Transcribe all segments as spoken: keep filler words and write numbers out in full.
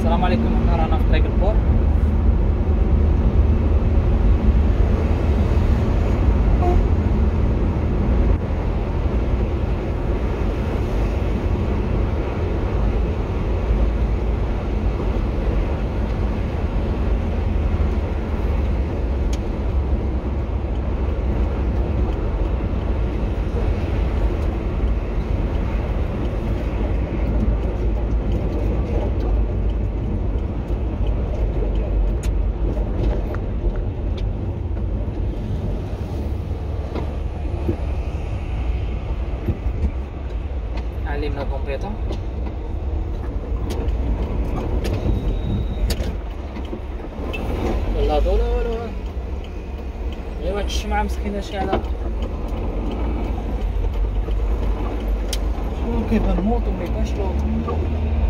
السلام عليكم. احنا رانا في طريق البور. علمنا كومبيوتر. لا ضو لا والو. ايوا هاد الشمعة مسكينة شاعلة. شنو كيبان موطو ميبانش لوطو.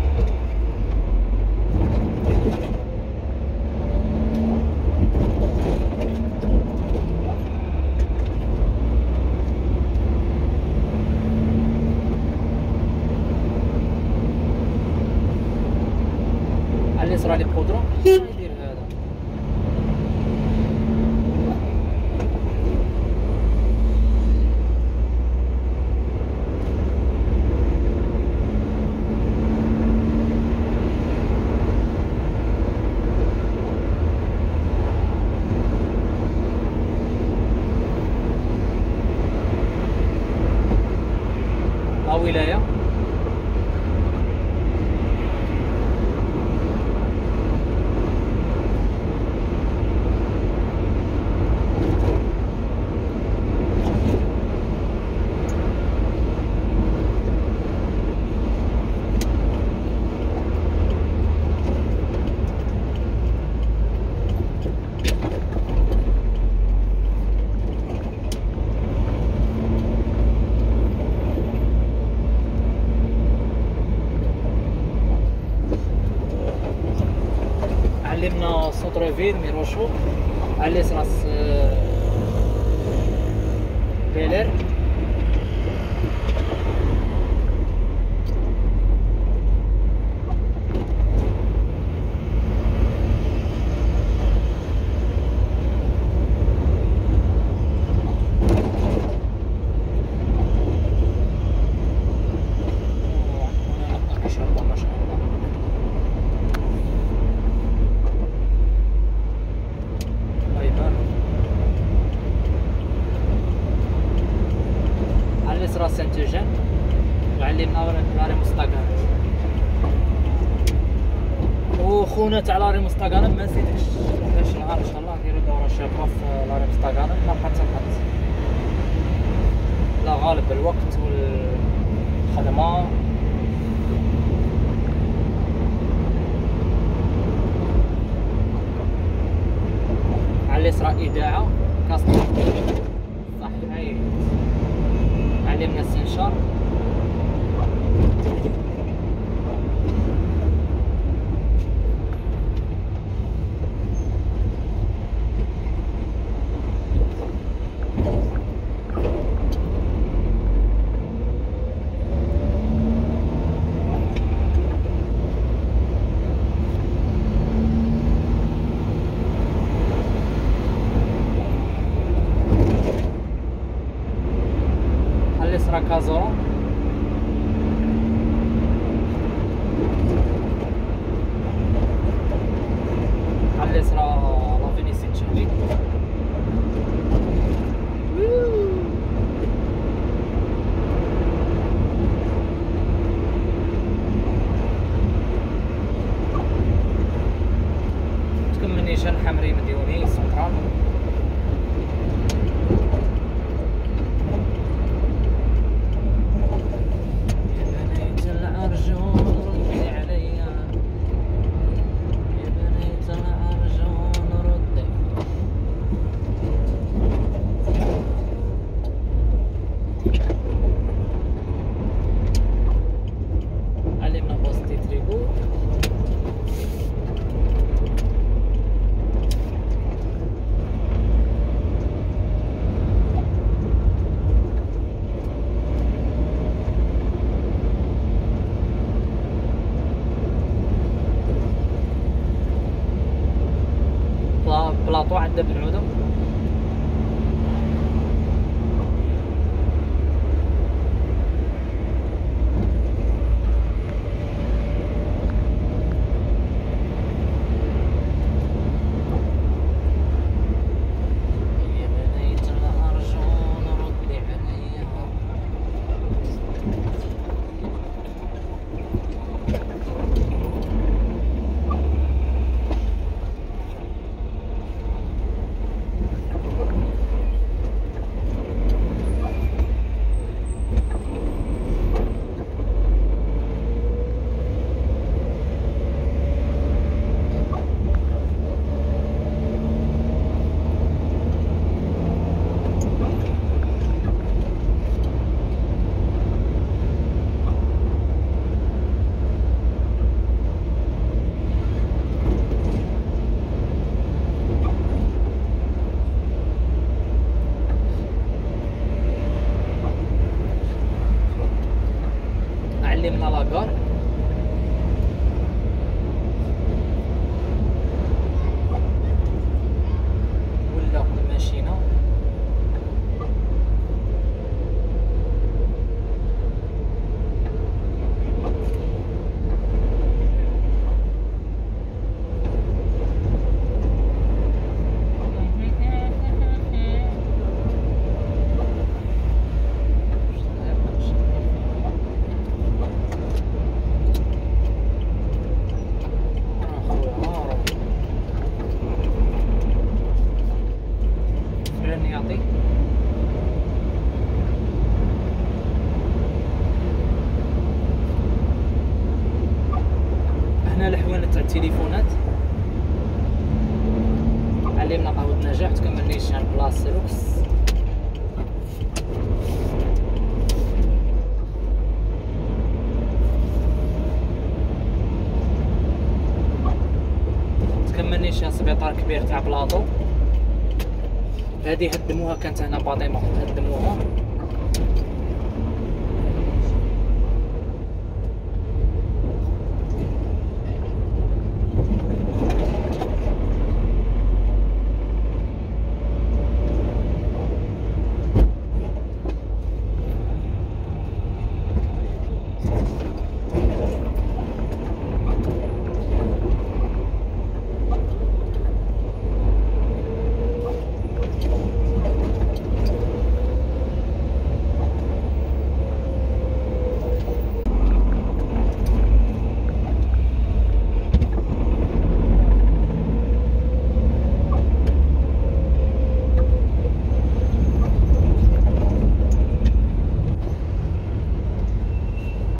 على اليسار على القدرة. شنو يدير هذا؟ لا ولاية. علمنا سونتر فيل ميروشو. على اليسار بيلير. راس سانتوجان. وعلمنا لاري مستقان. وخونا تاع لاري مستقان ما نسيتش باش نهار ان شاء الله نديرو دوره شابه في لاري مستقان. ما بقى حتى حد لا غالب الوقت والخدمه. على اليسار اذاعه كاستر صحيح. علمنا السنشار. اليسار كازورا. على اليسار لافيني سيت شهوي. تكمل نيشان حمري مديوني سنترال. بلاطو عندها بنعودو. علمنا لاكار ولا ماشينا. يعطي هنا الحوانت تاع التليفونات. علمنا قهوة نجاح تكمل نيشان بلاص روكس. تكمل نيشان سبيطار كبير تاع بلاطو. هذه هدموها كانت هنا باطمة هدموها.